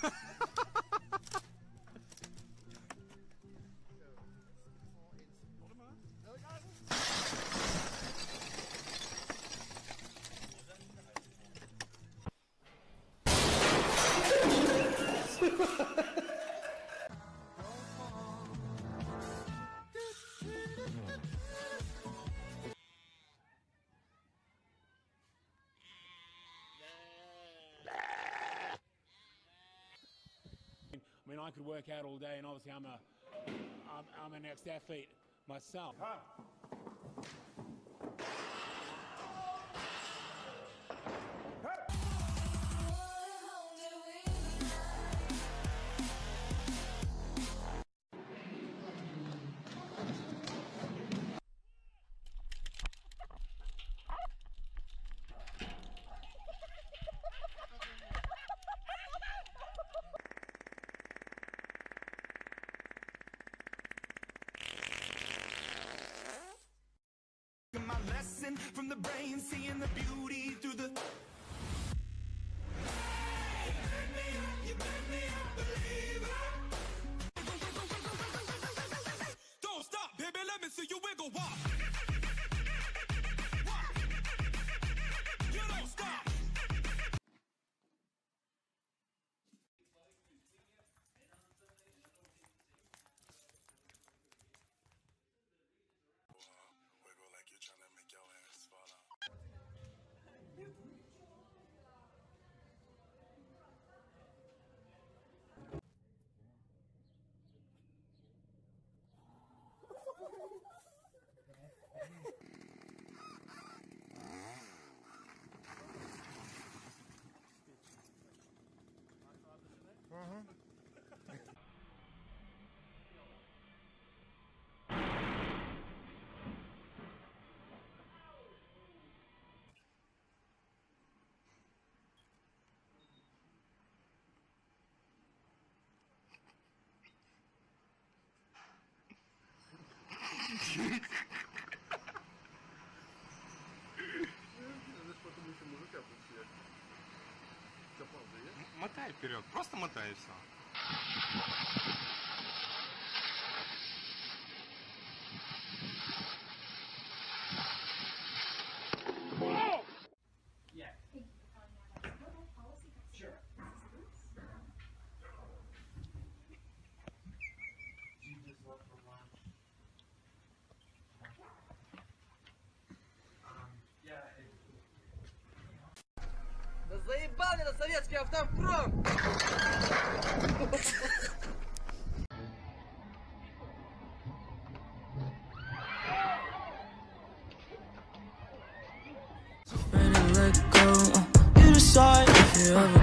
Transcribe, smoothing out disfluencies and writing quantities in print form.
I mean, I could work out all day, and obviously I'm an ex-athlete myself. Huh? My lesson from the brain, seeing the beauty through the. You made me a believer. Don't stop, baby. Let me see you wiggle walk. You don't stop. Мотай вперед, просто мотай и все. Да заебал меня на советский автопром! Ready to let go, you decide if you ever